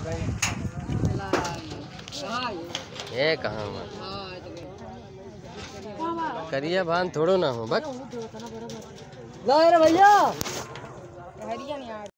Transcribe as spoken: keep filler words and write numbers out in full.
ये कहाँ करिया भान थोड़ो ना हो बक भैया।